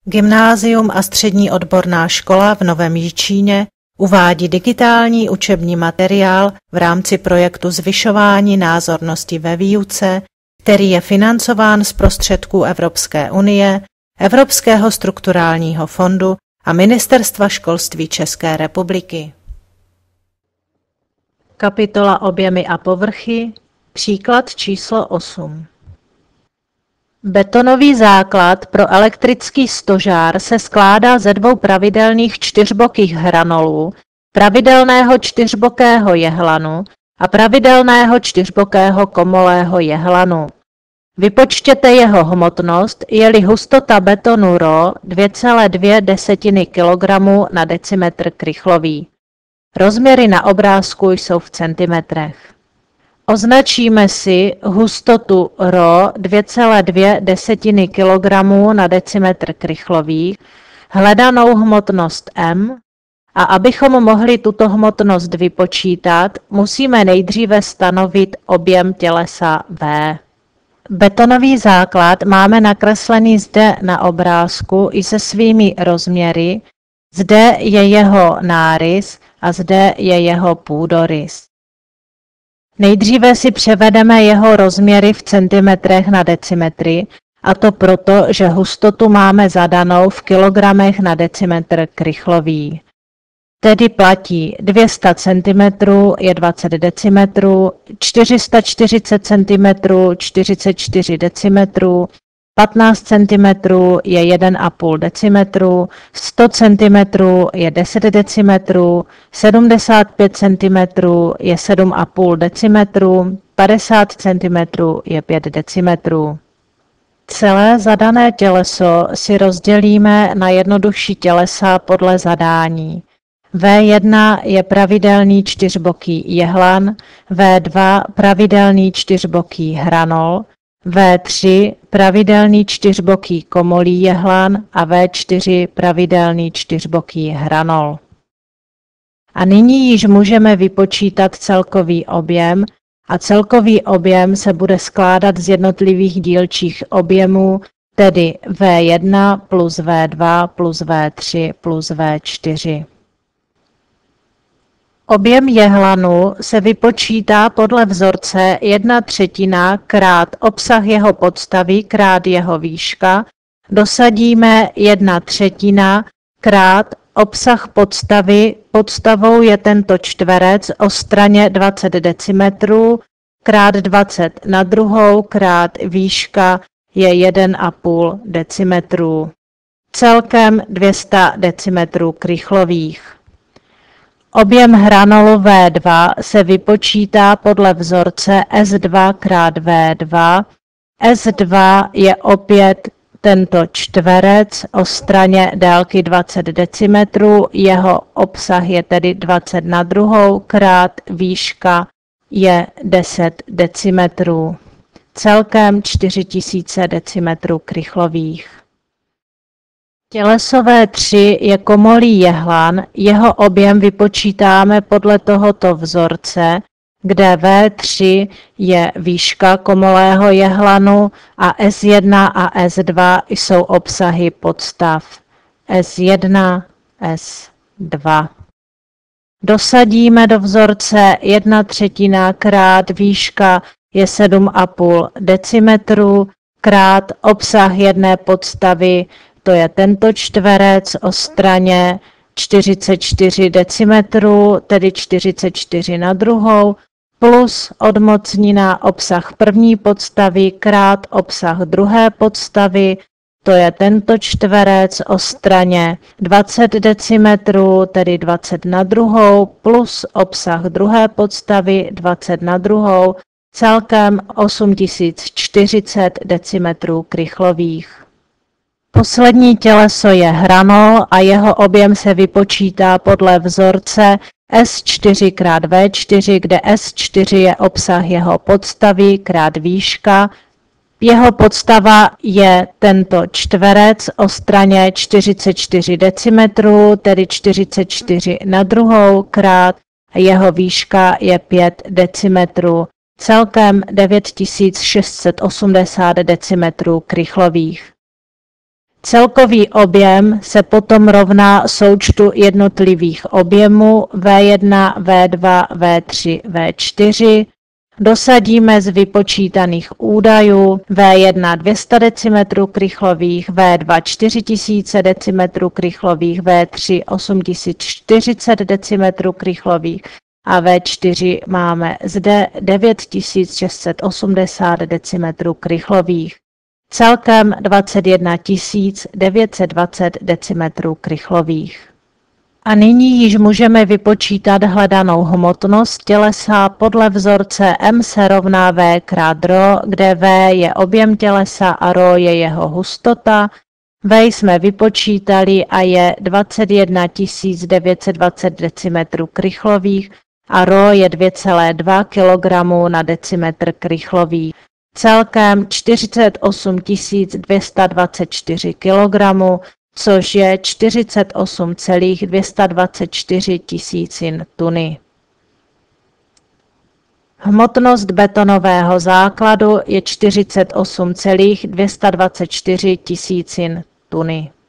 Gymnázium a střední odborná škola v Novém Jičíně uvádí digitální učební materiál v rámci projektu Zvyšování názornosti ve výuce, který je financován z prostředků Evropské unie, Evropského strukturálního fondu a Ministerstva školství České republiky. Kapitola Objemy a povrchy, příklad číslo 8. Betonový základ pro elektrický stožár se skládá ze dvou pravidelných čtyřbokých hranolů, pravidelného čtyřbokého jehlanu a pravidelného čtyřbokého komolého jehlanu. Vypočtěte jeho hmotnost, je-li hustota betonu Rho 2,2 kg na decimetr krychlový. Rozměry na obrázku jsou v centimetrech. Označíme si hustotu Rho 2,2 kg na decimetr krychlový, hledanou hmotnost M, a abychom mohli tuto hmotnost vypočítat, musíme nejdříve stanovit objem tělesa V. Betonový základ máme nakreslený zde na obrázku i se svými rozměry, zde je jeho nárys a zde je jeho půdorys. Nejdříve si převedeme jeho rozměry v centimetrech na decimetry, a to proto, že hustotu máme zadanou v kilogramech na decimetr krychlový. Tedy platí 200 cm je 20 decimetrů, 440 cm 44 decimetrů, 15 cm je 1,5 decimetru, 100 cm je 10 decimetrů, 75 cm je 7,5 decimetru, 50 cm je 5 decimetrů. Celé zadané těleso si rozdělíme na jednodušší tělesa podle zadání. V1 je pravidelný čtyřboký jehlan, V2 pravidelný čtyřboký hranol, V3 pravidelný čtyřboký komolý jehlan a V4 pravidelný čtyřboký hranol. A nyní již můžeme vypočítat celkový objem, a celkový objem se bude skládat z jednotlivých dílčích objemů, tedy V1 plus V2 plus V3 plus V4. Objem jehlanu se vypočítá podle vzorce 1/3 krát obsah jeho podstavy krát jeho výška, dosadíme 1/3 krát obsah podstavy, podstavou je tento čtverec o straně 20 decimetrů, krát 20 na druhou, krát výška je 1,5 decimetrů. Celkem 200 decimetrů krychlových. Objem hranolu V2 se vypočítá podle vzorce S2 krát V2. S2 je opět tento čtverec o straně délky 20 decimetrů, jeho obsah je tedy 20 na druhou, krát výška je 10 decimetrů. Celkem 4000 decimetrů krychlových. Těleso V3 je komolý jehlan, jeho objem vypočítáme podle tohoto vzorce, kde V3 je výška komolého jehlanu a S1 a S2 jsou obsahy podstav S1, S2. Dosadíme do vzorce 1/3 krát výška je 7,5 decimetrů krát obsah jedné podstavy, to je tento čtverec o straně 44 decimetrů, tedy 44 na druhou, plus odmocnina obsah první podstavy krát obsah druhé podstavy, to je tento čtverec o straně 20 decimetrů, tedy 20 na druhou, plus obsah druhé podstavy 20 na druhou, celkem 8040 decimetrů krychlových. Poslední těleso je hranol a jeho objem se vypočítá podle vzorce S4 krát V4, kde S4 je obsah jeho podstavy krát výška. Jeho podstava je tento čtverec o straně 44 decimetrů, tedy 44 na druhou, krát jeho výška je 5 decimetrů. Celkem 9680 decimetrů krychlových. Celkový objem se potom rovná součtu jednotlivých objemů V1, V2, V3, V4. Dosadíme z vypočítaných údajů V1 200 decimetrů krychlových, V2 4000 decimetrů krychlových, V3 8040 decimetrů krychlových a V4 máme zde 9680 decimetrů krychlových. Celkem 21 920 decimetrů krychlových. A nyní již můžeme vypočítat hledanou hmotnost tělesa podle vzorce M se rovná V krát ρ, kde V je objem tělesa a ρ je jeho hustota. V jsme vypočítali a je 21 920 decimetrů krychlových a ρ je 2,2 kg na decimetr krychlový. Celkem 48 224 kg, což je 48,224 tisícin tuny. Hmotnost betonového základu je 48,224 tisícin tuny.